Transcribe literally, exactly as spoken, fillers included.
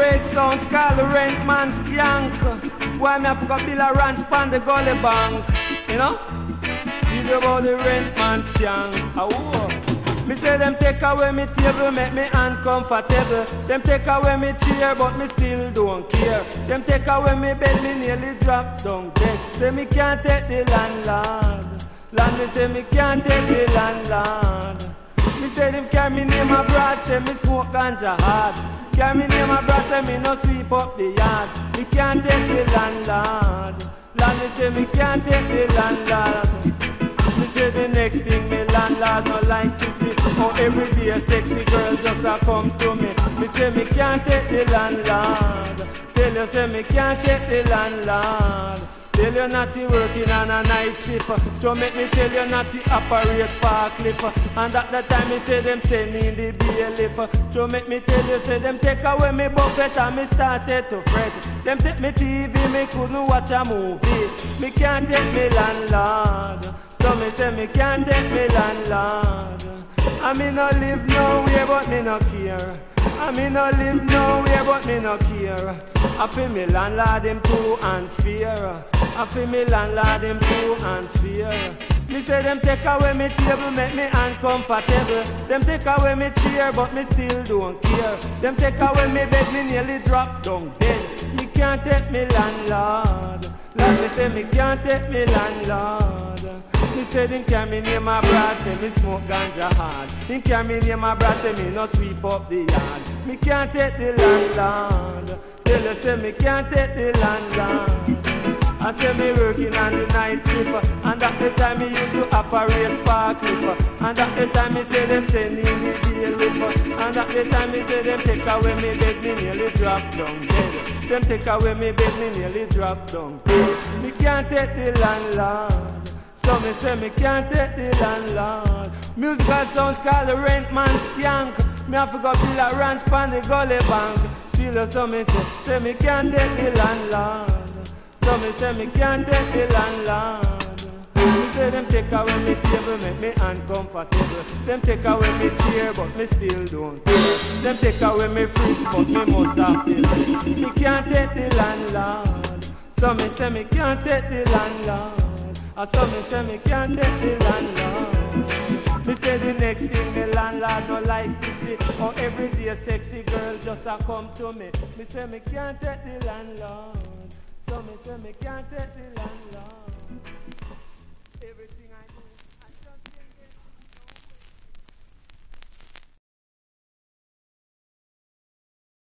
great sounds called the rent man Skank. Why me I forgot build a ranch pan the gully bank, you know? Read about the rent man Skank. Oh, me say them take away me table, make me uncomfortable. Them take away me chair, but me still don't care. Them take away me bed, me nearly drop down dead. Say me can't take the landlord. Land me say me can't take the landlord. Me say them carry me name abroad, say me smoke ganja hard. Carry me name abroad, say me no sweep up the yard. Me can't take the landlord. Land me say me can't take the landlord. Me say the next thing me landlord no like to see. Oh, every day a sexy girl just a come to me. Me say me can't take the landlord. Tell you say me can't take the landlord. Tell you not to working on a night shift. So make me tell you not to operate forklift. And at the time me say them sending the bailiff. So make me tell you say them take away me buffet and me started to fret. Them take me T V, me couldn't watch a movie. Me can't take me landlord. So me say me can't take me landlord. I me no live nowhere but me no care. I me no live nowhere but me no care. I feel me landlord him too unfair. I feel me landlord him too unfair. Me say them take away me table, make me uncomfortable. Them take away me chair, but me still don't care. Them take away me bed, me nearly drop down dead. Me can't take me landlord. Lord, me say me can't take me landlord. Me say them carry me near my brat, say me smoke ganja hard. Them carry me near my brat, say me no sweep up the yard. Me can't take the landlord. Tell you say me can't take the landlord. I say me working on the night shift. And at the time me used to operate forklift. And at the time me say them sending the bailiff. And at the time me say them take away me bed, me nearly drop down dead. Them take away me bed, me nearly drop down dead. Me can't take the landlord. So me say me can't take the landlord. Musical sounds called the rent man Skank. Me have to go build a ranch pan the gully bank. Till you so me say, say me can't take the landlord. So me say me can't take the landlord. Me say them take away me table, make me uncomfortable. Them take away me chair, but me still don't care. Them take away me fridge, but me must have it. Me can't take the landlord. So me say me can't take the landlord. I saw me say me can't take the landlord. Me say the next thing me landlord no like to see. Oh, every day a sexy girl just a come to me. Me say me can't take the landlord. So me say me can't take the landlord.